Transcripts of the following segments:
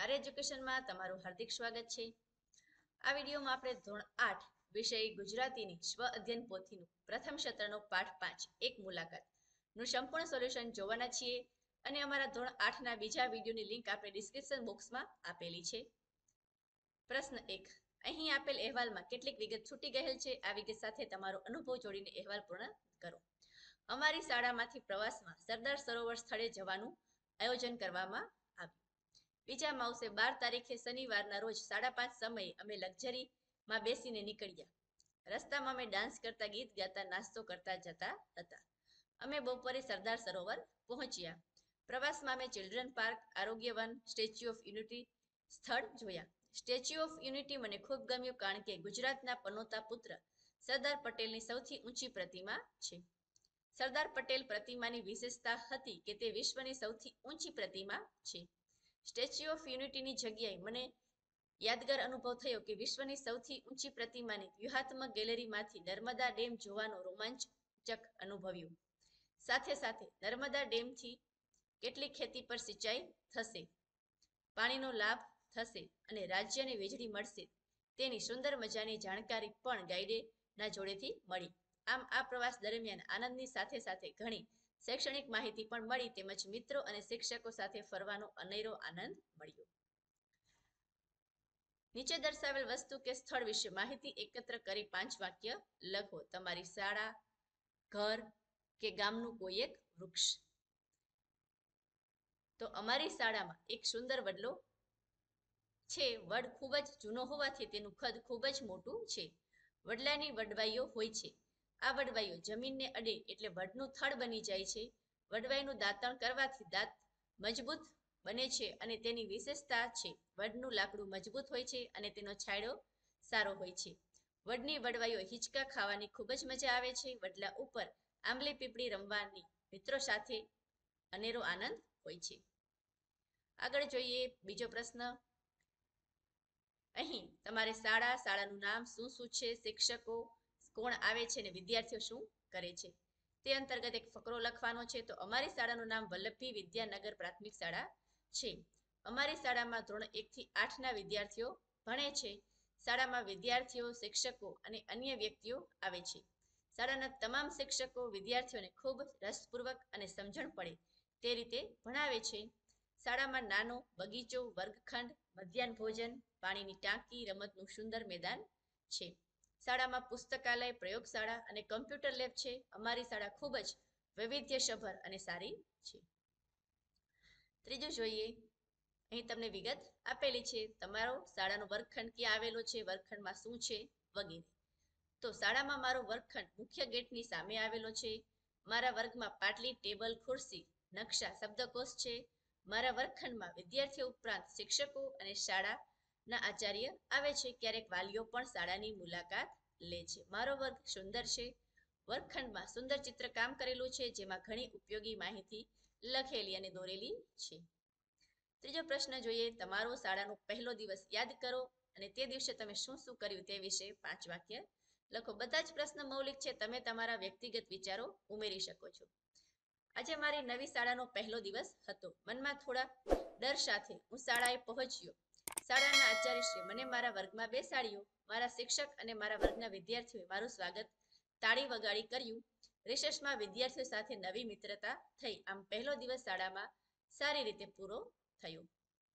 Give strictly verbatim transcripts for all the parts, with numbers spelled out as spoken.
આર્ય એજ્યુકેશનમાં તમારું હાર્દિક સ્વાગત છે। આ વિડીયોમાં આપણે ધોરણ આઠ વિષય ગુજરાતીની સ્વ અધ્યયન પોથીનું પ્રથમ સત્રનો પાઠ પાંચ એક મુલાકાતનું સંપૂર્ણ સોલ્યુશન જોવાના છીએ અને અમારા ધોરણ આઠના બીજા વિડીયોની લિંક આપણે ડિસ્ક્રિપ્શન બોક્સમાં આપેલી છે। પ્રશ્ન એક, અહીં આપેલ અહેવાલમાં કેટલીક વિગત છૂટી ગયેલ છે। આ વિગત સાથે તમારો અનુભવ જોડીને અહેવાલ પૂર્ણ કરો। અમારી શાળામાંથી પ્રવાસમાં સરદાર સરોવર સ્થળે જવાનું આયોજન કરવામાં આવ્યું। બીજા માસે બાર તારીખે શનિવારના રોજ સાડા પાંચ સમયે અમે લક્ઝરીમાં બેસીને નીકળ્યા। રસ્તામાં અમે ડાન્સ કરતા, ગીત ગાતા, નાસ્તો કરતા જતા હતા। અમે બપોરે સરદાર સરોવર પહોંચ્યા। પ્રવાસમાં અમે children park, Arogya Van, Statue of Unity સ્થળ જોયા। સ્ટેચ્યુ ઓફ યુનિટી મને ખૂબ ગમ્યું કારણ કે ગુજરાતના પનોતા પુત્ર સરદાર પટેલની સૌથી ઊંચી પ્રતિમા છે। સરદાર પટેલ પ્રતિમાની વિશેષતા હતી કે તે વિશ્વની સૌથી ઊંચી પ્રતિમા છે। સ્ટેચ્યુ ઓફ યુનિટીની જગ્યાએ મને યાદગાર અનુભવ થયો કે વિશ્વની સૌથી ઊંચી પ્રતિમાની વ્યૂહાત્મક ગેલેરીમાંથી નર્મદા ડેમ જોવાનો રોમાંચક અનુભવ્યું। સાથે સાથે નર્મદા ડેમથી કેટલી ખેતી પર સિંચાઈ થશે, પાણીનો લાભ થશે અને રાજ્યને વીજળી મળશે તેની સુંદર મજાની જાણકારી પણ ગાઈડના જોડેથી મળી। આમ આ પ્રવાસ દરમિયાન આનંદની સાથે સાથે ઘણી શૈક્ષણિક માહિતી પણ મળી તેમજ મિત્રો અને શિક્ષકો સાથે ફરવાનો અનેરો આનંદ મળ્યો। નીચે દર્શાવેલ વસ્તુ કે સ્થળ વિશે માહિતી એકત્ર કરી પાંચ વાક્ય લખો। તમારી શાળા, ઘર કે ગામનું કોઈ એક વૃક્ષ। તો અમારી શાળામાં એક સુંદર વડલો છે। વડ ખૂબ જ જૂનો હોવાથી તેનું કદ ખૂબ જ મોટું છે। વડલાની વડવાઈઓ હોય છે। આ વડવાઈઓ જમીનને અડે એટલે વડનું થડ બની જાય છે। વડવાઈનું દાંતણ કરવાથી દાંત મજબૂત બને છે અને તેની વિશેષતા છે વડનું લાકડું મજબૂત હોય છે અને તેનો છાંયડો સારો હોય છે। વડની વડવાઈઓ હિંચકા ખાવાની ખૂબ જ મજા આવે છે। વડલા ઉપર આંબલી પીપળી રમવાની મિત્રો સાથે અનેરો આનંદ હોય છે। આગળ જોઈએ બીજો પ્રશ્ન। અહીં તમારે શાળા, શાળાનું નામ શું શું છે, શિક્ષકો કોણ આવે છે અને વિદ્યાર્થીઓ શું કરે છે તે અંતર્ગત એક ફકરો લખવાનો છે। તો અમારી શાળાનું નામ વલ્લભી વિદ્યાનગર પ્રાથમિક શાળા છે। અમારી શાળામાં ધોરણ એક થી આઠ ના વિદ્યાર્થીઓ ભણે છે। શાળામાં વિદ્યાર્થીઓ, શિક્ષકો અને અન્ય વ્યક્તિઓ આવે છે। શાળાના તમામ શિક્ષકો વિદ્યાર્થીઓને ખૂબ રસપૂર્વક અને સમજણ પડે તે રીતે ભણાવે છે। શાળામાં નાનો બગીચો, વર્ગખંડ, મધ્યાહન ભોજન, પાણીની ટાંકી, રમતનું સુંદર મેદાન છે। શાળામાં પુસ્તકાલય, પ્રયોગશાળા અને કમ્પ્યુટર લેબ છે। અમારી શાળા ખૂબ જ વૈવિધ્યસભર અને સારી છે। ત્રીજું જોઈએ, અહીં તમને વિગત આપેલી છે। તમારો શાળાનો વર્ગખંડ ક્યાં આવેલો છે, વર્ગખંડમાં શું છે વગેરે। તો શાળામાં મારો વર્ગખંડ મુખ્ય ગેટની સામે આવેલો છે। મારા વર્ગમાં પાટલી, ટેબલ, ખુરશી, નકશા, શબ્દકોશ છે। મારા વર્ગખંડમાં વિદ્યાર્થીઓ ઉપરાંત શિક્ષકો અને શાળાના આચાર્ય આવે છે। ક્યારેક વાલીઓ પણ શાળાની મુલાકાત લે છે। મારો વર્ગ સુંદર છે। વર્ગખંડમાં સુંદર ચિત્રકામ કરેલું છે જેમાં ઘણી ઉપયોગી માહિતી લખેલી અને દોરેલી છે। ત્રીજો પ્રશ્ન જોઈએ, તમારો શાળાનો પહેલો દિવસ યાદ કરો અને તે દિવસે તમે શું શું કર્યું તે વિશે પાંચ વાક્ય લખો। બધા જ પ્રશ્ન મૌલિક છે, તમે તમારા વ્યક્તિગત વિચારો ઉમેરી શકો છો। આજે મારી નવી શાળાનો પહેલો દિવસ હતો। મનમાં થોડા ડર સાથે હું શાળાએ પહોંચ્યો। શાળાના આચાર્યશ્રીએ મને મારા વર્ગમાં બેસાડ્યો। મારા શિક્ષક અને મારા વર્ગના વિદ્યાર્થીઓએ મારું સ્વાગત તાળી વગાડી કર્યું। રિસેસમાં વિદ્યાર્થીઓ સાથે નવી મિત્રતા થઈ। આમ પહેલો દિવસ શાળામાં સારી રીતે પૂરો થયો।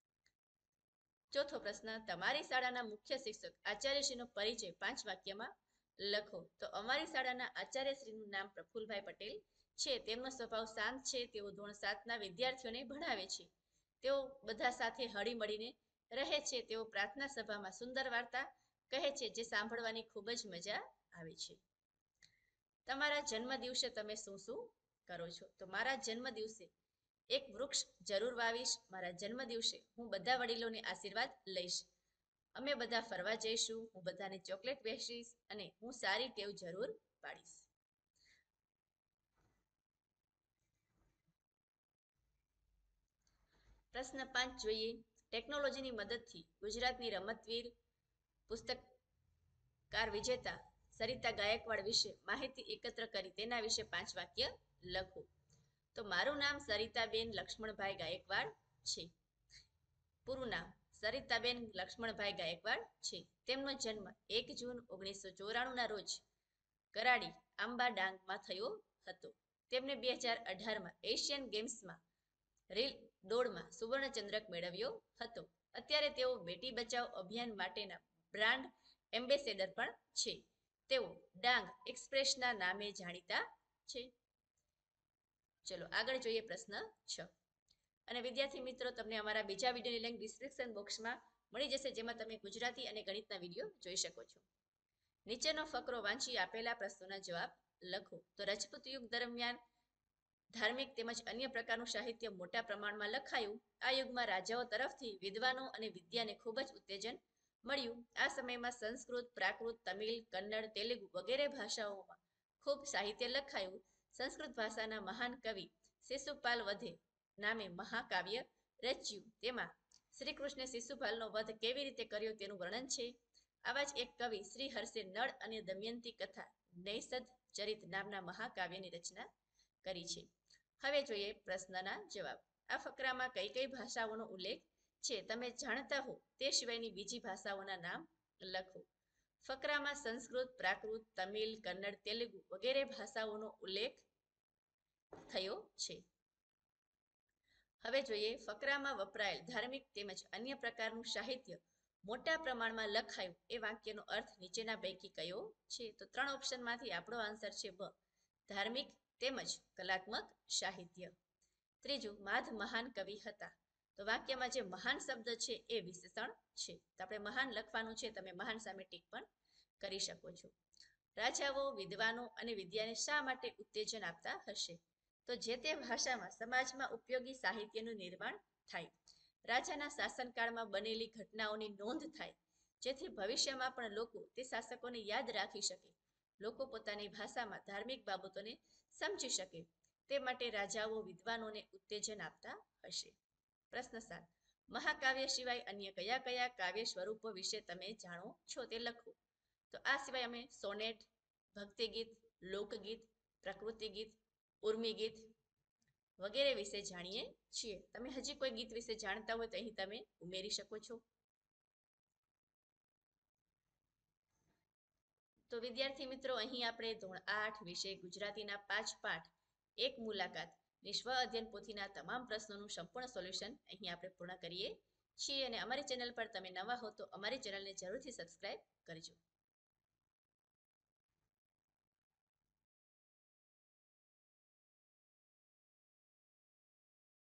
ચોથો પ્રશ્ન, તમારી શાળાના મુખ્ય શિક્ષક આચાર્યશ્રીનો પરિચય પાંચ વાક્યમાં લખો। તો અમારી શાળાના આચાર્યશ્રીનું નામ પ્રફુલભાઈ પટેલ છે। તેમનો સ્વભાવ શાંત છે। તેઓ ધોરણ સાતના વિદ્યાર્થીઓને ભણાવે છે। તેઓ બધા સાથે હળી મળીને રહે છે। તેઓ પ્રાર્થના સભામાં સુંદર વાર્તા કહે છે જે સાંભળવાની ખૂબ જ મજા આવે છે। તમારા જન્મ દિવસે તમે શું શું કરો છો? તો મારા જન્મ દિવસે એક વૃક્ષ જરૂર વાવીશ। મારા જન્મ દિવસે હું બધા વડીલોને આશીર્વાદ લઈશ। અમે બધા ફરવા જઈશું। હું બધાને ચોકલેટ વહેંચીશ અને હું સારી ટેવ જરૂર પાડીશ। પ્રશ્ન પાંચ જોઈએ, ટેકનોલોજીની મદદથી ગુજરાતની રમતવીર, પુસ્તકકાર વિજેતા સરિતા ગાયકવાડ વિશે માહિતી એકત્ર કરી તેના વિશે પાંચ વાક્ય લખો। તો મારું નામ સરિતાબેન લક્ષ્મણભાઈ ગાયકવાડ છે। પૂરું નામ સરિતાબેન લક્ષ્મણભાઈ ગાયકવાડ છે. તેમનો જન્મ એક જૂન ઓગણીસો ચોરાણું ના રોજ કરાડી આંબા ડાંગમાં થયો હતો. તેમને બે હજાર અઢારમાં એશિયન ગેમ્સમાં રીલ દોડમાં સુવર્ણચંદ્રક મેળવ્યો હતો. અત્યારે તેઓ બેટી બચાવ અભિયાન માટેના બ્રાન્ડ એમ્બેસેડર પણ છે. તેઓ ડાંગ એક્સપ્રેસના નામે જાણીતા છે. ચલો આગળ જોઈએ પ્રશ્ન છ. અને વિદ્યાર્થી મિત્રો, તમને અમારા બીજા વિડીયોની લિંક ડિસ્ક્રિપ્શન બોક્સમાં મળી જશે, જેમાં તમે ગુજરાતી અને ગણિતના વિડીયો જોઈ શકો છો. નીચેનો ફકરો વાંચી આપેલા પ્રશ્નોના જવાબ લખો. તો રજપૂત યુગ દરમિયાન ધાર્મિક તેમજ અન્ય પ્રકારનું સાહિત્ય મોટા પ્રમાણમાં લખાયું. આ યુગમાં રાજાઓ તરફથી વિદ્વાનો અને વિદ્યાને ખૂબ જ ઉત્તેજન મળ્યું. આ સમયમાં સંસ્કૃત, પ્રાકૃત, તમિલ, કન્નડ, તેલુગુ વગેરે ભાષાઓમાં ખૂબ સાહિત્ય લખાયું. સંસ્કૃત ભાષાના મહાન કવિ શિશુપાલ વધે નામે મહાકાવ્ય રચ્યું. તેમાં શ્રી કૃષ્ણે શિશુપાલનો વધ કેવી રીતે કર્યો તેનું વર્ણન છે. આવા જ એક કવિ શ્રી હર્ષે નળ અને દમયંતી કથા નૈષધ ચરિત નામના મહાકાવ્યની રચના કરી છે. હવે જોઈએ પ્રશ્નના જવાબ. આ ફકરામાં કઈ કઈ ભાષાઓનો ઉલ્લેખ છે તમે જાણતા હો તે સિવાયની બીજી ભાષાઓના નામ લખો. ફકરામાં સંસ્કૃત, પ્રાકૃત, તમિલ, કન્નડ, તેલુગુ વગેરે ભાષાઓનો ઉલ્લેખ થયો છે. હવે જોઈએ ફકરામાં વપરાયેલ ધાર્મિક તેમજ અન્ય પ્રકારનું સાહિત્ય મોટા પ્રમાણમાં લખાયું એ વાક્યનો અર્થ નીચેના પૈકી કયો છે. તો ત્રણ ઓપ્શનમાંથી આપણો આન્સર છે બ, ધાર્મિક તેમજ કલાત્મક સાહિત્ય. ત્રીજું, માધ મહાન કવિ હતા. તો વાક્યમાં જે મહાન શબ્દ છે એ વિશેષણ છે. તો આપણે મહાન લખવાનું છે, તમે મહાન સામે ટીક પણ કરી શકો છો. રાજાઓ વિદ્વાનો અને વિદ્યાને શા માટે ઉત્તેજન આપતા હશે. તો જે તે ભાષામાં સમાજમાં ઉપયોગી સાહિત્યનું નિર્માણ થાય, રાજાના શાસનકાળમાં બનેલી ઘટનાઓની નોંધ થાય, જેથી ભવિષ્યમાં પણ લોકો તે શાસકોને યાદ રાખી શકે, લોકો પોતાની ભાષામાં ધાર્મિક બાબતોને સમજી શકે, તે માટે રાજાઓ વિદ્વાનોને ઉત્તેજન આપતા હશે. પ્રશ્ન સાત, મહાકાવ્ય સિવાય અન્ય કયા કયા કાવ્ય સ્વરૂપો વિશે તમે જાણો છો તે લખો. તો આ સિવાય અમે સોનેટ, ભક્તિગીત, લોકગીત, પ્રકૃતિ ગીત, ઉર્મી ગીત વગેરે વિશે જાણીએ છીએ. તમે હજી કોઈ ગીત વિશે જાણતા હોય તો અહીં તમે ઉમેરી શકો છો. તો વિદ્યાર્થી મિત્રો, અહીં આપણે ધોરણ આઠ વિશે ગુજરાતીના પાંચ પાઠ એક મુલાકાત ની સ્વ અધ્યયન પોથીના તમામ પ્રશ્નોનું સંપૂર્ણ સોલ્યુશન અહીં આપણે પૂર્ણ કરીએ છીએ. અને અમારી ચેનલ પર તમે નવા હો તો અમારી ચેનલને જરૂરથી સબસ્ક્રાઇબ કરજો.